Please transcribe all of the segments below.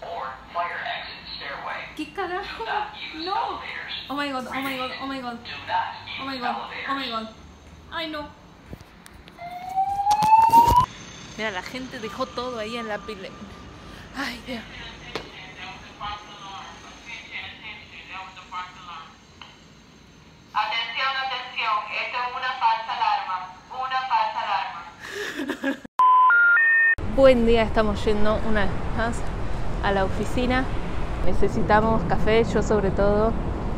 ¿Qué carajo? No. Oh my god, oh my god, oh my god. Oh my god, oh my god. Ay no. Mira, la gente dejó todo ahí en la pila. Ay, Dios. Atención, atención, esto es una falsa alarma, Buen día, estamos yendo una vez más a la oficina. Necesitamos café, yo sobre todo.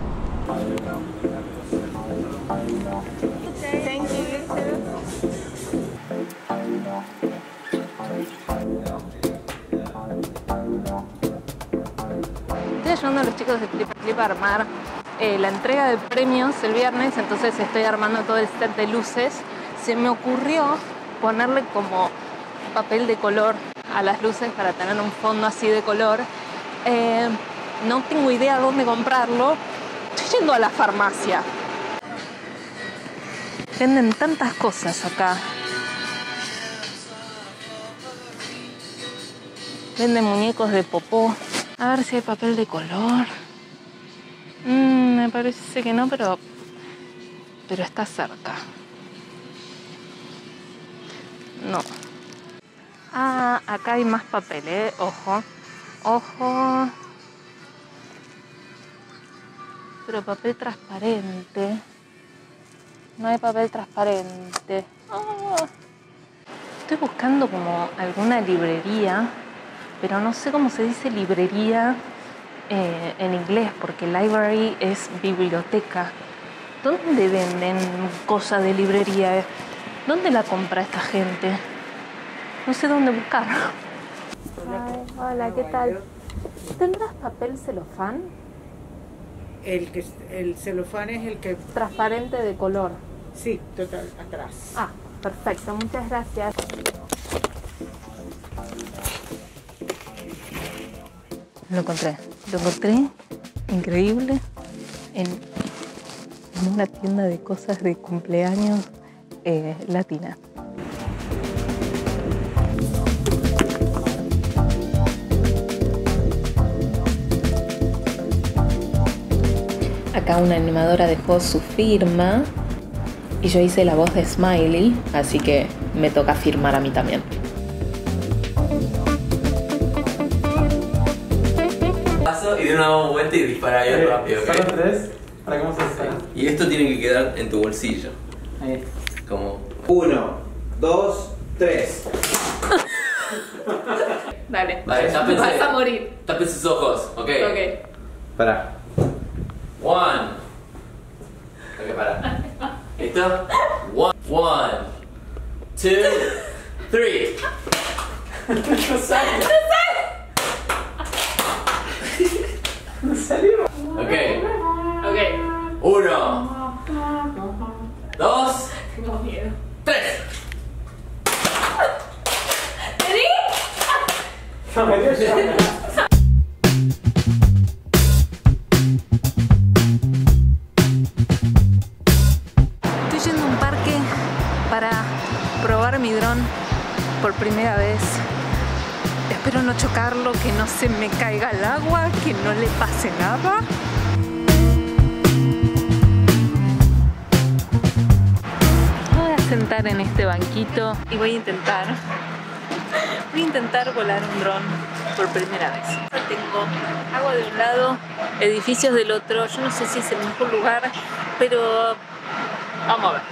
Thank you, you too. Estoy ayudando a los chicos de Flip Clip a armar la entrega de premios el viernes, entonces estoy armando todo el set de luces. Se me ocurrió ponerle como papel de color a las luces para tener un fondo así de color. No tengo idea dónde comprarlo. Estoy yendo a la farmacia. Venden tantas cosas acá. Venden muñecos de popó. A ver si hay papel de color. Me parece que no, pero está cerca. No. Ah, acá hay más papel, ojo. Ojo. Pero papel transparente. No hay papel transparente. Oh. Estoy buscando como alguna librería, pero no sé cómo se dice librería en inglés, porque library es biblioteca. ¿Dónde venden cosas de librería? ¿Dónde la compra esta gente? No sé dónde buscar. Ay, hola, ¿qué tal? ¿Tendrás papel celofán? El celofán es el que... Transparente de color. Sí, total, atrás. Ah, perfecto, muchas gracias. Lo encontré, increíble, en una tienda de cosas de cumpleaños latina. Acá una animadora dejó su firma y yo hice la voz de Smiley, así que me toca firmar a mí también. Y de una vuelta y dispara ahí rápido, ¿ok? Solo tres, para que vamos a hacer. Y esto tiene que quedar en tu bolsillo. Ahí. Como... 1, 2, 3. Dale, Vale, tápense. vas a morir. Tapen sus ojos, ¿ok? Ok. Para. 1. Ok, para. ¿Listo? 1, 2, 3. No sale. No salió. Ok. Ok. 1, 2, Tengo miedo. 3. No me dio ya. Estoy yendo a un parque para probar mi dron por primera vez. Espero no chocarlo, que no se me caiga el agua, que no le pase nada. Me voy a sentar en este banquito y voy a intentar volar un dron por primera vez. Tengo agua de un lado, edificios del otro. Yo no sé si es el mejor lugar, pero vamos a ver.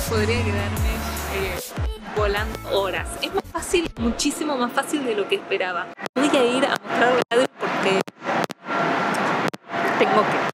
podría quedarme volando horas. Es más fácil, muchísimo más fácil de lo que esperaba. Voy a ir a mostrarle a Adri porque tengo que.